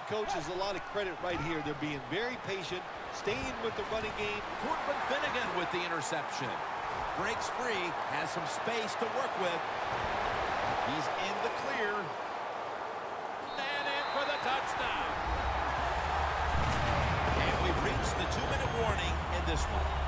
coaches a lot of credit right here. They're being very patient, staying with the running game. Cortland Finnegan with the interception. Breaks free, has some space to work with. He's in the clear. And in for the touchdown. And we've reached the 2-minute warning in this one.